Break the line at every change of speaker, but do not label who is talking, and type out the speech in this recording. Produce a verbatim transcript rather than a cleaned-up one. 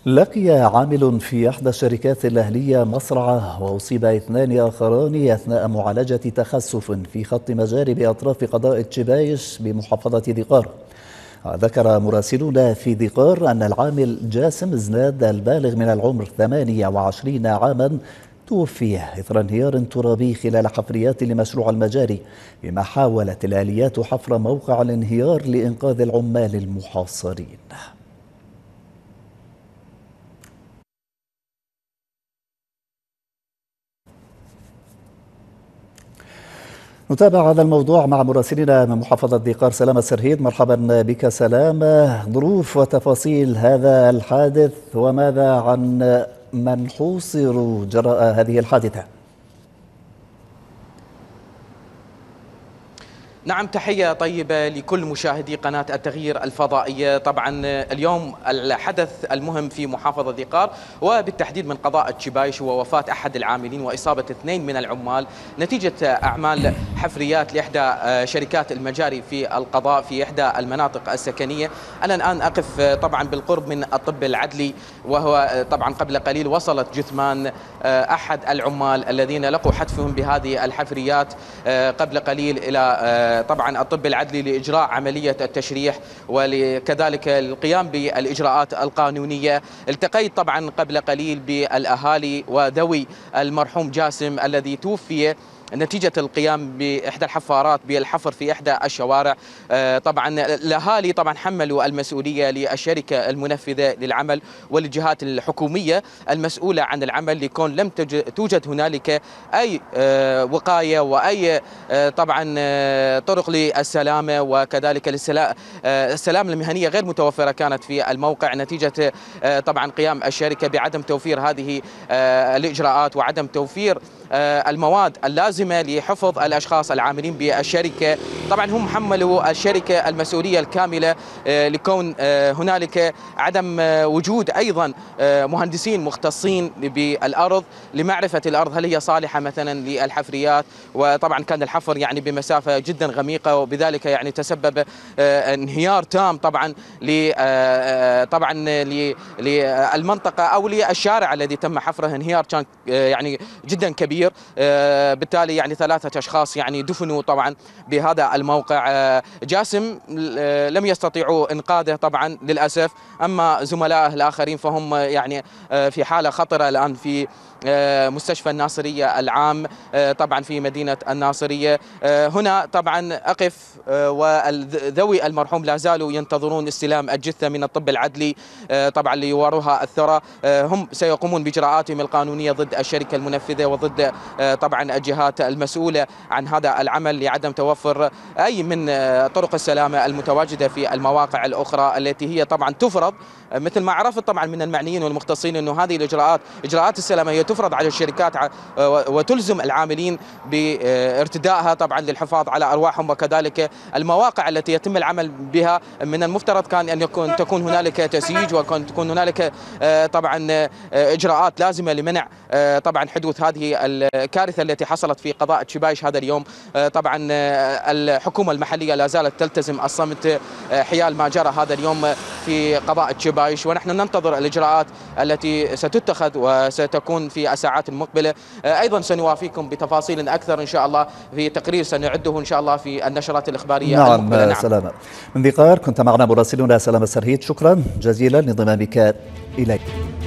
لقي عامل في إحدى الشركات الأهلية مصرعة وأصيب اثنان آخران أثناء معالجة تخسف في خط مجاري بأطراف قضاء تشبايش بمحافظة ذقار. ذكر مراسلون في ذقار أن العامل جاسم زناد البالغ من العمر ثمانية وعشرين عاما توفي إثر انهيار ترابي خلال حفريات لمشروع المجاري، بما حاولت الآليات حفر موقع الانهيار لإنقاذ العمال المحاصرين. نتابع هذا الموضوع مع مراسلنا من محافظة ذقار سلامة سرهيد. مرحبا بك سلامة، ظروف وتفاصيل هذا الحادث وماذا عن من حوصروا جراء هذه الحادثة؟
نعم، تحية طيبة لكل مشاهدي قناة التغيير الفضائية. طبعا اليوم الحدث المهم في محافظة ذقار وبالتحديد من قضاء تشبايش هو وفاة أحد العاملين وإصابة اثنين من العمال نتيجة أعمال حفريات لإحدى شركات المجاري في القضاء في إحدى المناطق السكنية. أنا الآن أقف طبعا بالقرب من الطب العدلي، وهو طبعا قبل قليل وصلت جثمان أحد العمال الذين لقوا حتفهم بهذه الحفريات قبل قليل إلى طبعا الطب العدلي لإجراء عملية التشريح وكذلك القيام بالإجراءات القانونية. التقيت طبعا قبل قليل بالأهالي وذوي المرحوم جاسم الذي توفي نتيجة القيام بإحدى الحفارات بالحفر في إحدى الشوارع. طبعا الأهالي طبعا حملوا المسؤولية للشركة المنفذة للعمل والجهات الحكومية المسؤولة عن العمل لكون لم توجد هنالك أي وقاية وأي طبعا طرق للسلامة وكذلك السلامة المهنية غير متوفرة كانت في الموقع نتيجة طبعا قيام الشركة بعدم توفير هذه الإجراءات وعدم توفير المواد اللازمة لحفظ الأشخاص العاملين بالشركة. طبعا هم حملوا الشركة المسؤولية الكاملة لكون هنالك عدم وجود أيضا مهندسين مختصين بالأرض لمعرفة الأرض هل هي صالحة مثلا للحفريات، وطبعا كان الحفر يعني بمسافة جدا غميقة وبذلك يعني تسبب انهيار تام طبعا ل طبعا للمنطقة أو للشارع الذي تم حفره. انهيار كان يعني جدا كبير، بالتالي يعني ثلاثة أشخاص يعني دفنوا طبعا بهذا الموقع. جاسم لم يستطيعوا إنقاذه طبعا للأسف، أما زملائه الآخرين فهم يعني في حالة خطرة الآن في مستشفى الناصرية العام طبعا في مدينة الناصرية. هنا طبعا أقف وذوي المرحوم لا زالوا ينتظرون استلام الجثة من الطب العدلي طبعا ليواروها الثرى. هم سيقومون بإجراءاتهم القانونية ضد الشركة المنفذة وضد طبعا الجهات المسؤولة عن هذا العمل لعدم توفر أي من طرق السلامة المتواجدة في المواقع الأخرى التي هي طبعا تفرض مثل ما عرفت طبعا من المعنيين والمختصين أنه هذه الإجراءات إجراءات السلامة هي تفرض على الشركات وتلزم العاملين بارتدائها طبعا للحفاظ على أرواحهم، وكذلك المواقع التي يتم العمل بها من المفترض كان أن يكون تكون هنالك تسييج وكان تكون هنالك طبعا إجراءات لازمة لمنع طبعا حدوث هذه الكارثة التي حصلت في قضاء تشبايش هذا اليوم. طبعا الحكومة المحلية لا زالت تلتزم الصمت حيال ما جرى هذا اليوم في قضاء تشبايش، ونحن ننتظر الإجراءات التي ستتخذ وستكون في الساعات المقبلة. أيضا سنوافيكم بتفاصيل أكثر إن شاء الله في تقرير سنعده إن شاء الله في النشرات الإخبارية
نعم
المقبلة. نعم
سلامة من ذقار كنت معنا مراسلنا سلامة سرهيد، شكرا جزيلا لانضمامك إلينا.